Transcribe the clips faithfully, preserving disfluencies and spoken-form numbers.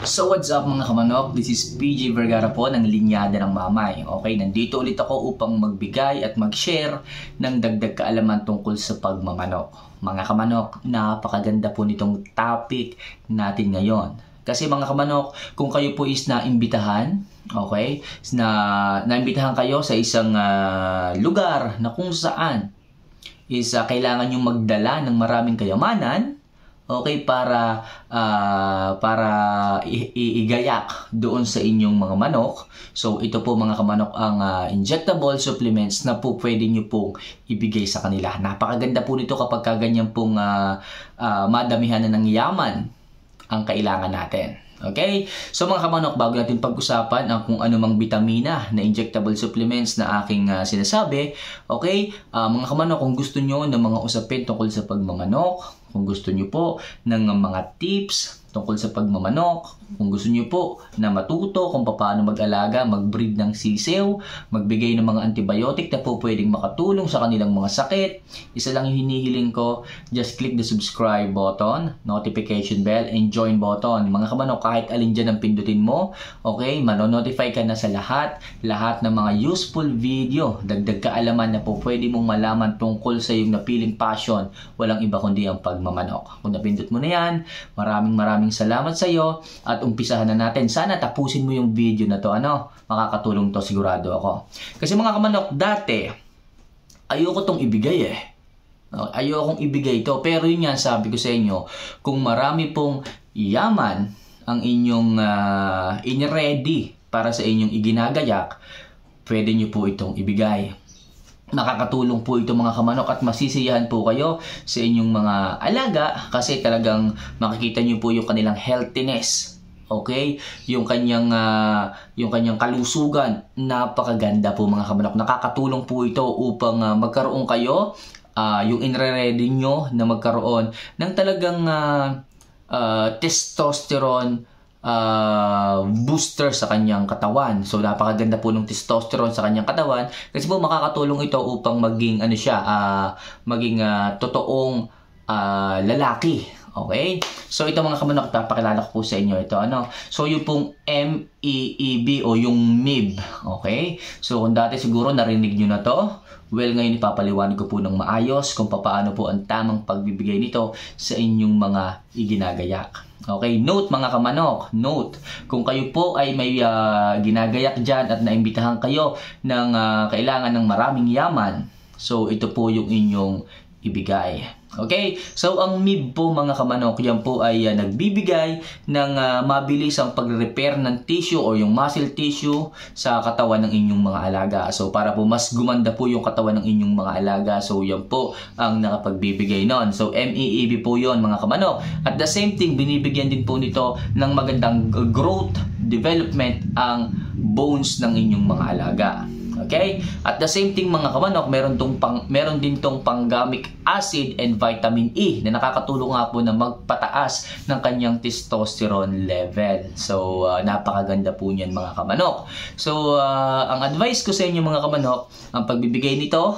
So what's up mga kamanok? This is P J Vergara po ng Linyada ng Mamay. Okay, nandito ulit ako upang magbigay at mag-share ng dagdag kaalaman tungkol sa pagmamanok. Mga kamanok, napakaganda po nitong topic natin ngayon. Kasi mga kamanok, kung kayo po is naimbitahan, okay, na naimbitahan kayo sa isang uh, lugar na kung saan is uh, kailangan nyo magdala ng maraming kayamanan, okay, para uh, para igayak doon sa inyong mga manok. So ito po mga kamanok ang uh, injectable supplements na po pwede nyo pong ibigay sa kanila. Napakaganda po nito kapag ganyan pong uh, uh, madamihan na ng yaman ang kailangan natin. Okay? So mga kamanok, bago natin pag-usapan ang kung ano mang vitamina na injectable supplements na aking uh, sinasabi, okay? Uh, mga kamanok, kung gusto nyo ng mga usapin tungkol sa pagmamanok, kung gusto nyo po ng mga tips tungkol sa pagmamanok, kung gusto nyo po na matuto kung paano mag-alaga, mag-breed ng sisiw, magbigay ng mga antibiotic na po pwedeng makatulong sa kanilang mga sakit, isa lang yung hinihiling ko, just click the subscribe button, notification bell, and join button. Mga kamanok, kahit alin dyan ang pindutin mo, okay, manonotify ka na sa lahat, lahat ng mga useful video, dagdag kaalaman na po pwede mong malaman tungkol sa iyong napiling passion, walang iba kundi ang pagmamanok. Kung napindot mo na yan, maraming maraming salamat sa iyo at umpisahan na natin. Sana tapusin mo yung video na to, ano, makakatulong to, sigurado ako. Kasi mga kamanok, dati ayoko tong ibigay eh. Ayokong ibigay to, pero yun nga sabi ko sa inyo, kung marami pong yaman ang inyong uh, in-ready para sa inyong iginagayak, pwede nyo po itong ibigay. Nakakatulong po ito mga kamanok at masisiyahan po kayo sa inyong mga alaga kasi talagang makikita nyo po yung kanilang healthiness. Okay? Yung kanyang uh, yung kanyang kalusugan, napakaganda po mga kamanok. Nakakatulong po ito upang uh, magkaroon kayo uh, yung inre-ready nyo na magkaroon ng talagang uh, uh, testosterone Uh, booster sa kanyang katawan. So napakaganda po ng testosterone sa kanyang katawan kasi po makakatulong ito upang maging ano siya, uh, maging uh, totoong uh, lalaki. Okay? So ito mga kamanok, papakilala ko po sa inyo ito, ano. So yung pong M E E B o yung M I B. Okay? So kung dati siguro narinig nyo na to, well, ngayon ipapaliwanag ko po ng maayos kung paano po ang tamang pagbibigay nito sa inyong mga iginagayak. Okay, note mga kamanok, note, kung kayo po ay may uh, ginagayak dyan at naimbitahan kayo ng uh, kailangan ng maraming yaman, so ito po yung inyong ibigay. Okay, so ang M I B po mga kamanok, yan po ay uh, nagbibigay ng uh, mabilis ang pag-repair ng tissue o yung muscle tissue sa katawan ng inyong mga alaga. So para po mas gumanda po yung katawan ng inyong mga alaga, so yan po ang nakapagbibigay nun. So M E E B po yon mga kamanok. At the same thing, binibigyan din po nito ng magandang growth development ang bones ng inyong mga alaga. Okay? At the same thing mga kamanok, meron, tong pang, meron din tong panggamic acid and vitamin E na nakakatulong nga po na magpataas ng kanyang testosterone level. So, uh, napakaganda po niyan mga kamanok. So, uh, ang advice ko sa inyo mga kamanok, ang pagbibigay nito,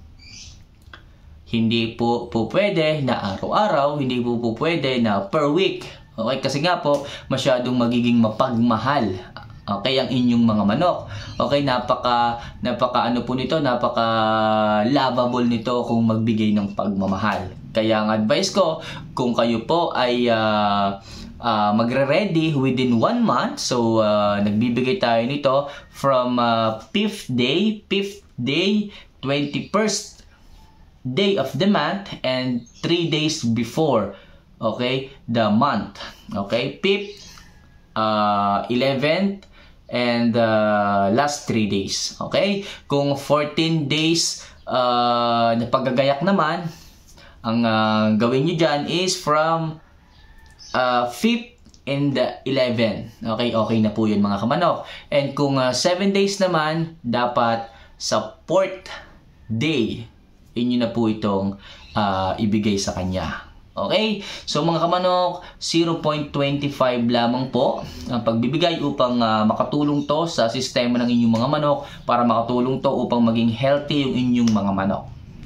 hindi po po pwede na araw-araw, hindi po po pwede na per week. Okay? Kasi nga po, masyadong magiging mapagmahal. Okay, ang inyong mga manok. Okay, napaka napaka ano po nito, napaka lovable nito kung magbigay ng pagmamahal. Kaya ang advice ko, kung kayo po ay uh, uh, magre-ready within one month, so uh, nagbibigay tayo nito from uh, fifth day, fifth day, twenty-first day of the month, and three days before, okay, the month. Okay, fifth, uh, eleventh, and uh, last three days. Okay? Kung fourteen days uh, na paggagayak naman, ang uh, gawin nyo dyan is from uh, fifth and eleventh. Okay? Okay na po yun mga kamanok. And kung uh, seven days naman, dapat sa fourth day, inyo na po itong uh, ibigay sa kanya. Okay? So mga kamanok, zero point two five lamang po ang pagbibigay upang uh, makatulong to sa sistema ng inyong mga manok, para makatulong to upang maging healthy yung inyong mga manok.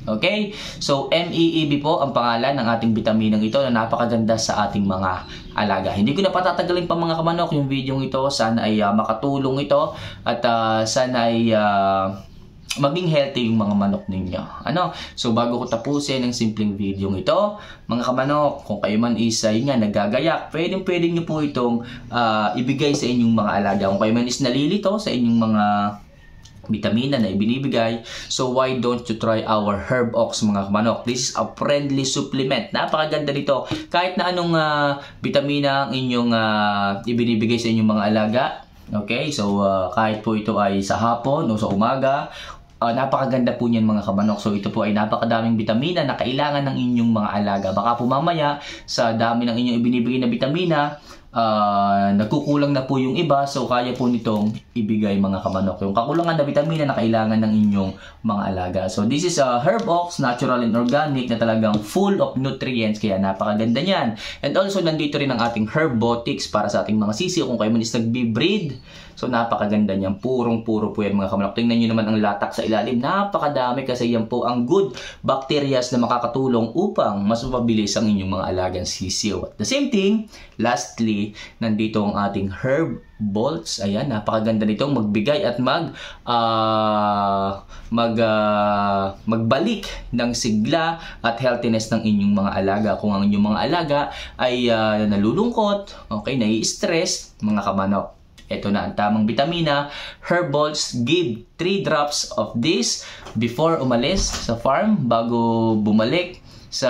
Okay? So, M E E B po ang pangalan ng ating bitaminang ito na napakaganda sa ating mga alaga. Hindi ko na patatagalin pa mga kamanok yung video ito. Sana ay uh, makatulong ito at uh, sana ay uh, maging healthy yung mga manok ninyo. Ano? So, bago ko tapusin ang simpleng video ito, mga kamanok, kung kayo man is, uh, yun nga, nagagayak, pwedeng pwedeng nyo po itong uh, ibigay sa inyong mga alaga. Kung kayo man is nalilito sa inyong mga bitamina na ibinibigay, so why don't you try our Herb Ox mga kamanok? This is a friendly supplement. Napakaganda nito. Kahit na anong uh, bitamina ang inyong uh, ibinibigay sa inyong mga alaga, okay? So uh, kahit po ito ay sa hapon o sa umaga, Uh, napakaganda po niyan mga kamanok. So ito po ay napakadaming bitamina na kailangan ng inyong mga alaga. Baka po mamaya sa dami ng inyong ibinibigay na bitamina, uh, nagkukulang na po yung iba. So kaya po nitong ibigay mga kamanok yung kakulangan na bitamina na kailangan ng inyong mga alaga. So this is a Herb Ox, natural and organic na talagang full of nutrients. Kaya napakaganda niyan. And also nandito rin ang ating Herbotics para sa ating mga sisiyo kung kayo man is nagbi-breed. So napakaganda niyan, purong-puro po yan mga kamanok. Tingnan nyo naman ang latak sa ilalim, napakadami kasi yan po ang good bacterias na makakatulong upang mas mapabilis ang inyong mga alagang sisiyo. At the same thing, lastly, nandito ang ating Herb Bolts. Ayan, napakaganda nitong magbigay at mag uh, mag uh, magbalik ng sigla at healthiness ng inyong mga alaga. Kung ang inyong mga alaga ay uh, nalulungkot, okay, nai-stress, mga kamanok, ito na ang tamang bitamina. Herbolts, give three drops of this before umalis sa farm, bago bumalik sa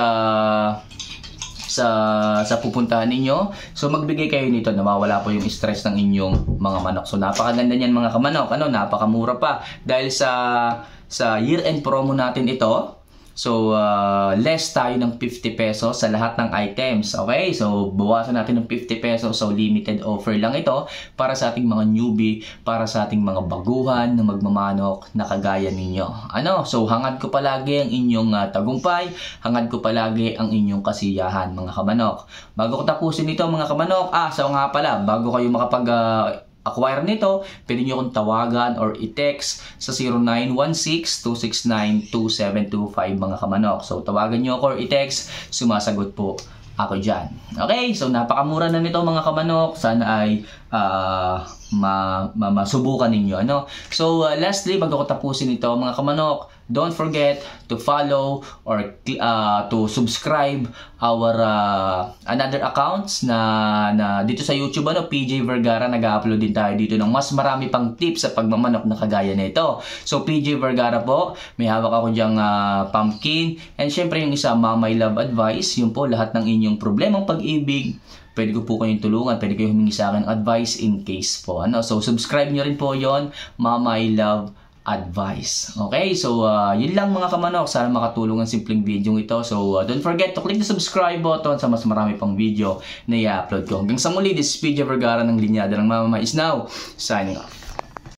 sa sa pupuntahan ninyo. So magbigay kayo nito na mawala po yung stress ng inyong mga manok. So napakaganda niyan mga kamanok. Ano, napakamura pa dahil sa sa year-end promo natin ito. So, uh, less tayo ng fifty pesos sa lahat ng items. Okay? So, bawasan natin ng fifty pesos. So, limited offer lang ito para sa ating mga newbie, para sa ating mga baguhan na magmamanok na kagaya ninyo. Ano? So, hangad ko palagi ang inyong uh, tagumpay. Hangad ko palagi ang inyong kasiyahan, mga kamanok. Bago ko tapusin ito, mga kamanok, ah, so nga pala, bago kayo makapag... Uh, acquire nito, pwede nyo akong tawagan or i-text sa zero nine one six, two six nine, two seven two five mga kamanok. So tawagan nyo ako or i-text, sumasagot po ako dyan. Okay, so napakamura na nito mga kamanok. Sana ay uh, ma ma masubukan ninyo. Ano? So uh, lastly, bago ko tapusin ito mga kamanok, don't forget to follow or uh, to subscribe our uh, another accounts na, na dito sa YouTube, ano, P J Vergara. Nag-upload din tayo dito ng mas marami pang tips sa pagmamanok na kagaya na ito. So P J Vergara po, may hawak ako diyang uh, pumpkin, and syempre yung isa, Mamay Love Advice. Yun po, lahat ng inyong problemang pag-ibig, pwede ko po kayong tulungan, pwede kayo humingi sa akin advice in case po. Ano? So subscribe nyo rin po yon, Mamay Love Advice. Okay, so uh, yun lang mga kamanok. Sana makatulong ang simpleng video ito. So uh, don't forget to click the subscribe button sa mas marami pang video na i-upload ko. Hanggang sa muli, this is P J Vergara ng Linyada ng Mama is now signing off.